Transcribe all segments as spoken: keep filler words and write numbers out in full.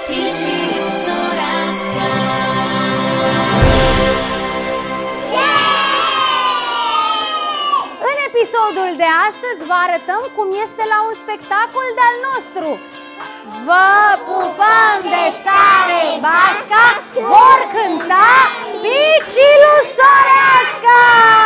În episodul de astăzi vă arătăm cum este la un spectacol de-al nostru. Vă pupăm de sare basca, vor cânta Picilu Soreasca!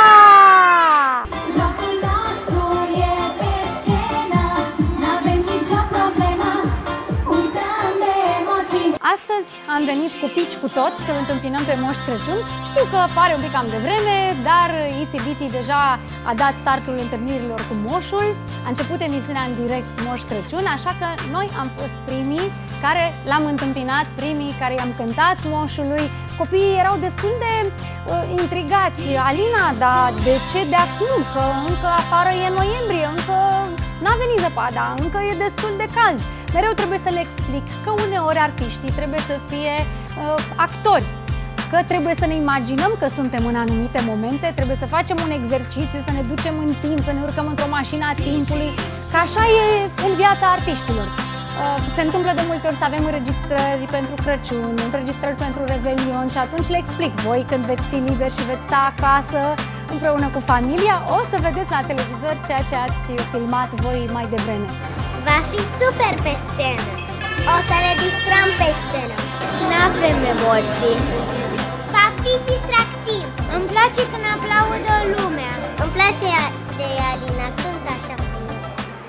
Locul nostru e pe scenă, n-avem nicio problemă, uităm de emoții. Astăzi am venit cu Pici cu tot să întâmpinăm pe Moș Crăciun. Știu că pare un pic cam devreme, dar Itsy Bitsy deja a dat startul întâlnirilor cu Moșul. A început emisiunea în direct Moș Crăciun, așa că noi am fost primii care l-am întâmpinat, primii care i-am cântat Moșului. Copiii erau destul de uh, intrigați. Alina, dar de ce de acum? Că încă afară e noiembrie, încă n-a venit zăpada, încă e destul de cald. Mereu trebuie să le explic că uneori artiștii trebuie să fie uh, actori, că trebuie să ne imaginăm că suntem în anumite momente, trebuie să facem un exercițiu, să ne ducem în timp, să ne urcăm într-o mașină a timpului, că așa e în viața artiștilor. Se întâmplă de multe ori să avem înregistrări pentru Crăciun, înregistrări pentru Revelion și atunci le explic. Voi, când veți fi liberi și veți sta acasă împreună cu familia, o să vedeți la televizor ceea ce ați filmat voi mai devreme. Va fi super pe scenă. O să ne distrăm pe scenă. N-avem emoții. Va fi distractiv. Îmi place când aplaudă lumea. Îmi place de Alina, cântă așa frumos.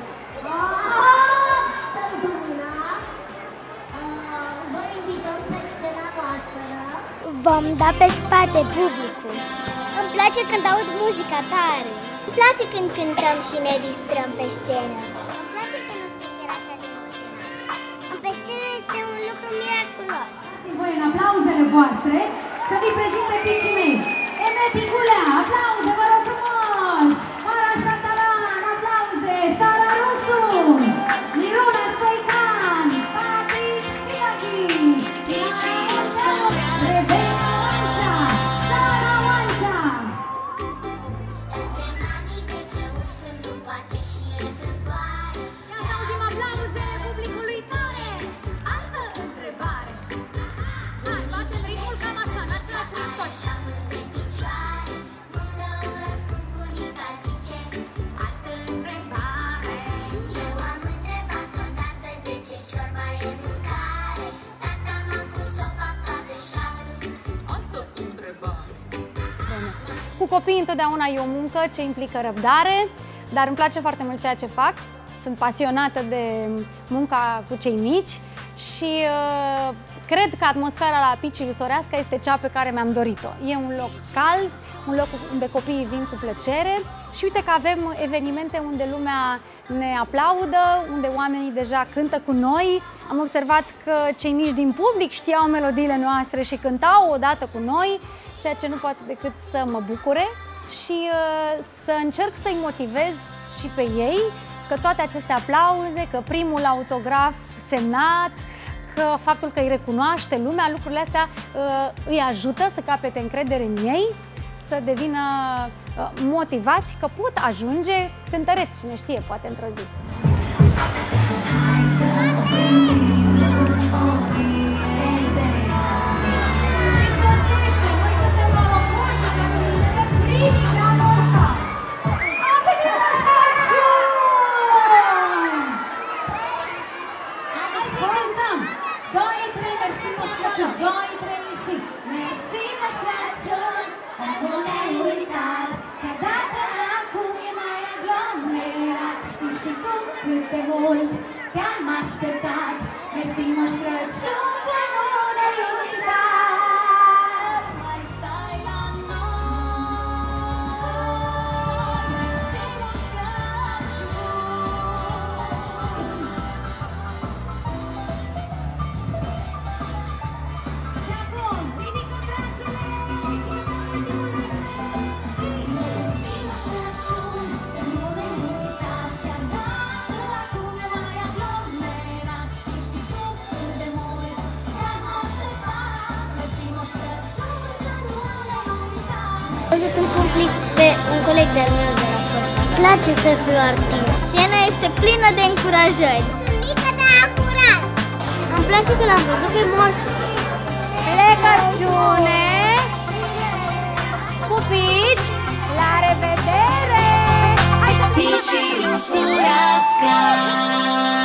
Vă invităm pe scena noastră. Vom da pe spate publicul. Îmi place când aud muzica tare. Îmi place când cântăm și ne distrăm pe scenă. Îmi place când nu suntem chiar așa de emoționați. Pe scenă este un lucru miraculos. Voi în aplauzele voastre să vi prezint pe picii mei. Eme Piculea, aplauze, vă rog frumos! Mara Șatalan, aplauze! Sara Rusu! Miruna Stoican! Patrick Fiachi! Picilu Soreasca! Rebecca Oancea! Sara Oancea! Între manii de ce ursul nu poate și el să zboare. Ia să auzim aplauzele publicului tare! Altă întrebare! Hai, batem ritmul cam așa, în același ritm toți! Cu copiii întotdeauna e o muncă ce implică răbdare, dar îmi place foarte mult ceea ce fac. Sunt pasionată de munca cu cei mici și uh, cred că atmosfera la Picilu Soreasca este cea pe care mi-am dorit-o. E un loc cald, un loc unde copiii vin cu plăcere și uite că avem evenimente unde lumea ne aplaudă, unde oamenii deja cântă cu noi. Am observat că cei mici din public știau melodiile noastre și cântau odată cu noi, ceea ce nu poate decât să mă bucure și uh, să încerc să-i motivez și pe ei, că toate aceste aplauze, că primul autograf semnat, că faptul că îi recunoaște lumea, lucrurile astea uh, îi ajută să capete încredere în ei, să devină uh, motivați că pot ajunge cântăreți, cine știe, poate într-o zi. Cât de mult te-am așteptat, mersi Moș Crăciun, că nu ne-ai uitat. Mai stai la noi, mersi Moș Crăciun. Și acum, ridică brațele și cântăm ultimul refren. Și mersi Moș Crăciun, că nu ne-ai uitat, chiar dacă acum ne mai aflăm nenați. Și tu cât de mult te-am așteptat, mersi Moș Crăciun, că nu ne-ai uitat. Am văzut un public pe un coleg de-al meu de la Forța. Îmi place să fiu artist. Scena este plină de încurajări. Sunt mică, dar curaj. Îmi place place că l-am văzut pe moșul. Plecăciune! Pupici! La revedere! Hai să... Picii lui Surasca.